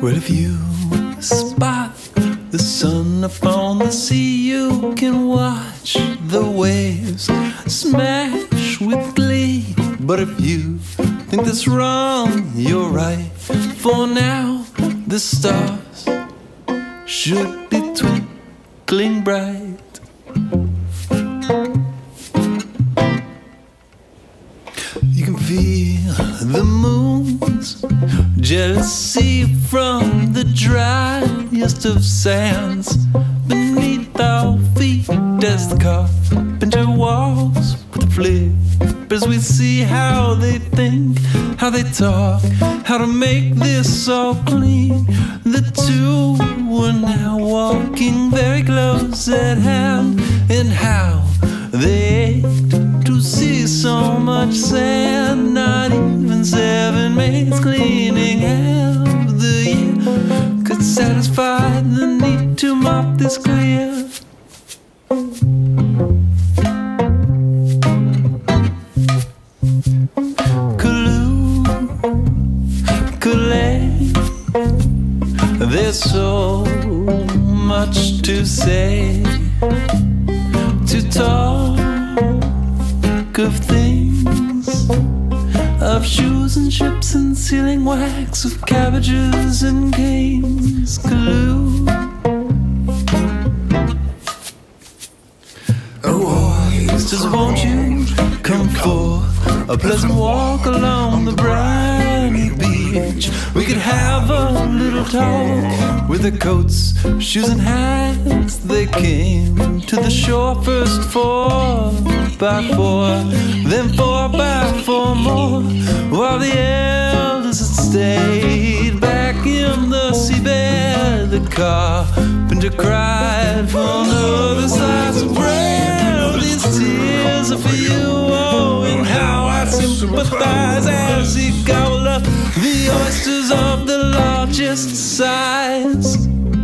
Well, if you spot the sun upon the sea, you can watch the waves smash with glee. But if you think that's wrong, you're right. For now, the stars should be twinkling bright. You can feel the moon's jealousy from the driest of sands beneath our feet as the carpenter walks with the flippers. We see how they think, how they talk, how to make this all clean. The two were now walking very close at hand, and how they ached to see so much sand. Not even 7 maids cleaning half the year could satisfy the need to mop this clear. Callooh, Callay, there's so much to say, to talk of things, of shoes and ships and sealing wax, of cabbages and canes. Callooh, oh, sisters, won't you come for a pleasant walk along the briny beach? We could have a little talk. With their coats, shoes and hats, they came to the shore first 4 by 4, then 4 by 4 more, while the elders had stayed back in the seabed. The carpenter cried from the other slice of bread. These tears are for you, oh, and how I sympathize as he gobbled up the oysters of the largest size.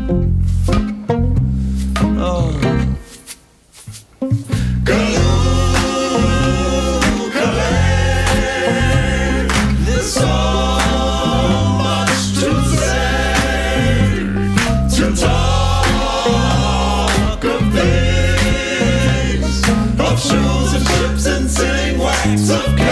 Oh. Callooh, Callay, there's so much to say, to talk of things, of shoes and ships and sealing wax, of